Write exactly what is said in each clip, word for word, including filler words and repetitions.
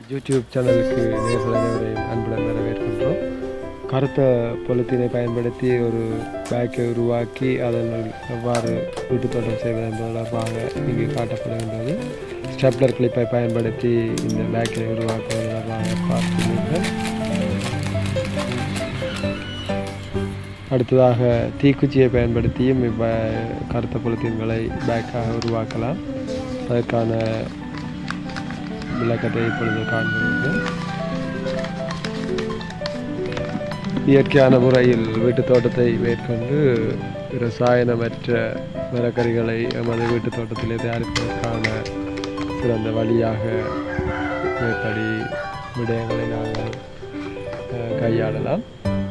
YouTube சேனலுக்கு நேர்கள் அனைவரையும் அன்புடன் வரவேற்கின்றோம். கருத்த பொலித்தீனை பயன்படுத்தி ஒரு பேக்கை உருவாக்கி அதனுள் எவ்வாறு வீட்டு தோட்டம் செய்வது என்பது தொடர்பாக இங்கு காட்டப்படுகின்றது. ஸ்டெப்லர் கிளிப்பை பயன்படுத்தி இந்த பேக்கை உருவாக்குவது தொடர்பாக பார்க்கிறீர்கள். அடுத்ததாக தீக்குச்சியை பயன்படுத்தியும் இவ்வ கருத்த பொலித்தீன்களை பேக்காக உருவாக்கலாம். அதற்கான விளக்கத்தை இப்பொழுது காண்கிறீர்கள். இயற்கையான முறையில் வீட்டு தோட்டத்தை மேற்கொண்டு ரசாயனமற்ற மரக்கறிகளை எமது வீட்டு தோட்டத்திலே தயாரிப்பதற்கான சிறந்த வழியாக மேற்படி விடயங்களை நாங்கள் கையாளலாம்.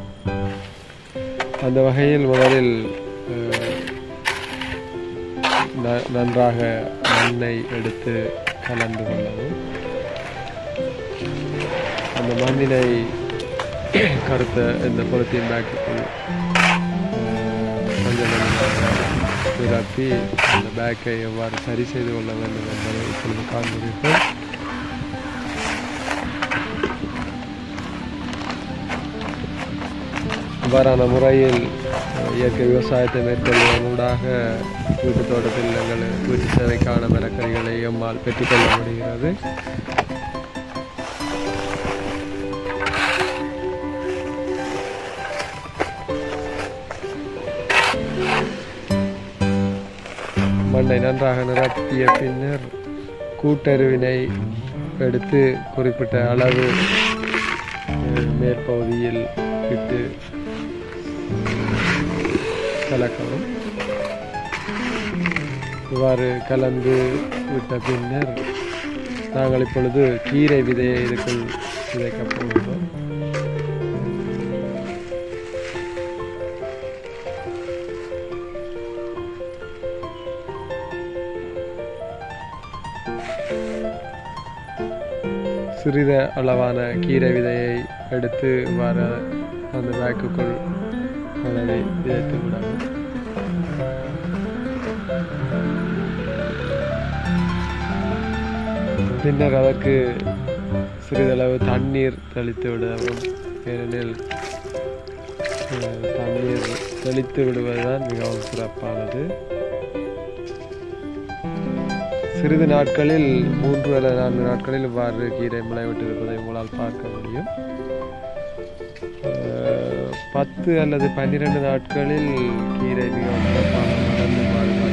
அந்த வகையில் முதலில் நன்றாக மண்ணை எடுத்து கலந்து கொள்ளவும். அந்த மண்ணினை கருத்த இந்த பொலித்தீன் பேக்குக்குள் கொஞ்சம் நிரப்பி அந்த பேக்கை எவ்வாறு சரி செய்து கொள்ள வேண்டும் என்பதை இப்பொழுது காண்கிறீர்கள். இவ்வாறான முறையில் இயற்கை விவசாயத்தை மேற்கொள்வதனூடாக வீட்டு தோட்டத்தில் எங்கள் வீட்டு தேவைக்கான மரக்கறிகளை எம்மால் பெற்றுக்கொள்ள முடிகிறது. மண்ணை நன்றாக நிரப்பிய பின்னர் கூட்டருவினை எடுத்து குறிப்பிட்ட அளவு மேற்பகுதியில் இட்டு கலக்கவும். இவ்வாறு கலந்து விட்ட பின்னர் நாங்கள் இப்பொழுது கீரை விதையை இதுக்குள் விதைக்கப் போகிறோம். சிறித அளவான கீரை விதையை எடுத்து இவ்வாறு அந்த பேக்குக்குள் அதை விதைத்து விடவும். பின்னர் அதற்கு சிறிதளவு தண்ணீர் தெளித்து விடவும். ஏனெனில் தண்ணீர் தெளித்து விடுவதுதான் மிகவும் சிறப்பானது. சிறிது நாட்களில் மூன்று அல்லது நான்கு நாட்களில் இவ்வாறு கீரை முளைவிட்டிருப்பதை உங்களால் பார்க்க முடியும். பத்து அல்லது பன்னிரண்டு நாட்களில் கீரை மிகவும் சிறப்பான மலர்ந்து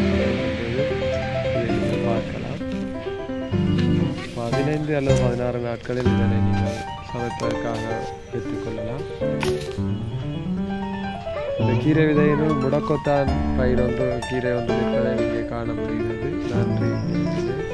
இதை பார்க்கலாம். பதினைந்து அல்லது பதினாறு நாட்களில் இதனை நீங்கள் சமைப்பதற்காக பெற்றுக்கொள்ளலாம். இந்த கீரை விதையினுள் முடக்கொத்தான் பயிர் ஒன்று கீரை ஒன்று நிற்பதை இங்கே காண முடிகிறது. நன்றி.